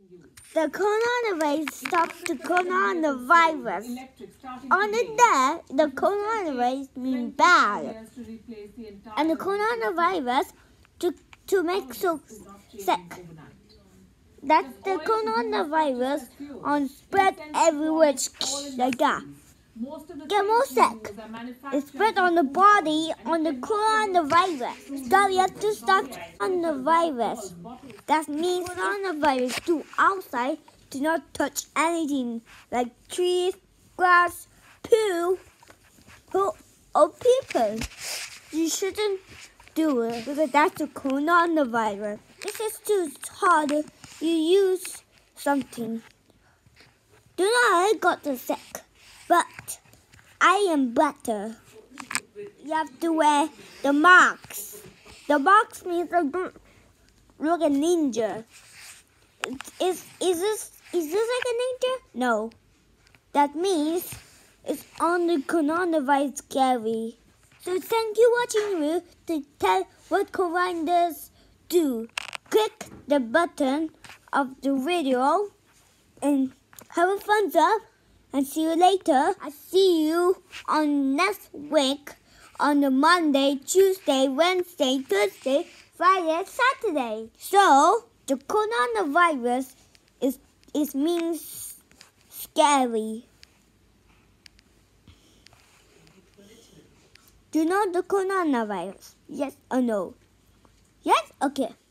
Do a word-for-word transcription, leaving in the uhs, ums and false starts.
The coronavirus stops the coronavirus. On the day, the coronavirus means bad. And the coronavirus to, to make so sick. That's the coronavirus on spread everywhere like that. Get more sick. It's spread on the body on the coronavirus. So we have to stop on the virus. That means coronavirus do outside. Do not touch anything like trees, grass, poo, poo or people. You shouldn't do it because that's the coronavirus. This is too hard. You use something. Do not I got the sick, but I am better. You have to wear the marks. The marks means look like a ninja. Is is this is this like a ninja? No. That means it's on the coronavirus scary. So thank you for watching me to tell what coronavirus do. Click the button of the video and have a thumbs up and see you later. I see you on next week on the Monday, Tuesday, Wednesday, Thursday, Friday, Saturday. So the coronavirus is is means scary. Do you know the coronavirus? Yes or no? Yes? Okay.